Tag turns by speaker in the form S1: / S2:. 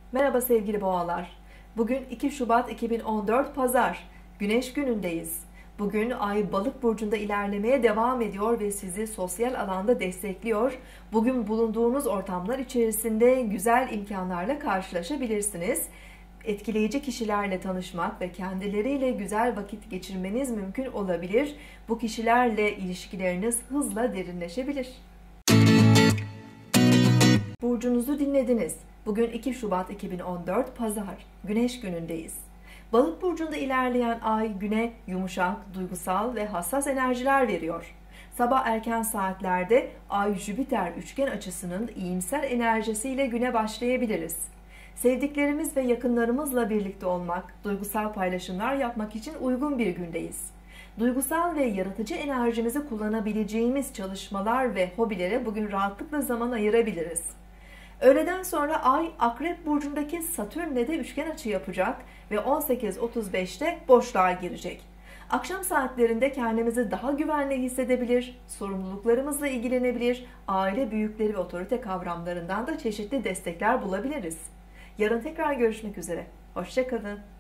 S1: Merhaba sevgili boğalar. Bugün 2 Şubat 2014 Pazar. Güneş günündeyiz. Bugün Ay Balık burcunda ilerlemeye devam ediyor ve sizi sosyal alanda destekliyor. Bugün bulunduğunuz ortamlar içerisinde güzel imkanlarla karşılaşabilirsiniz. Etkileyici kişilerle tanışmak ve kendileriyle güzel vakit geçirmeniz mümkün olabilir. Bu kişilerle ilişkileriniz hızla derinleşebilir. Burcunuzu dinlediniz. Bugün 2 Şubat 2014 Pazar. Güneş günündeyiz. Balık burcunda ilerleyen ay güne yumuşak, duygusal ve hassas enerjiler veriyor. Sabah erken saatlerde Ay-Jüpiter üçgen açısının iyimser enerjisiyle güne başlayabiliriz. Sevdiklerimiz ve yakınlarımızla birlikte olmak, duygusal paylaşımlar yapmak için uygun bir gündeyiz. Duygusal ve yaratıcı enerjimizi kullanabileceğimiz çalışmalar ve hobilere bugün rahatlıkla zaman ayırabiliriz. Öğleden sonra Ay Akrep burcundaki Satürn'le de üçgen açı yapacak ve 18.35'te boşluğa girecek. Akşam saatlerinde kendimizi daha güvenli hissedebilir, sorumluluklarımızla ilgilenebilir, aile büyükleri ve otorite kavramlarından da çeşitli destekler bulabiliriz. Yarın tekrar görüşmek üzere. Hoşça kalın.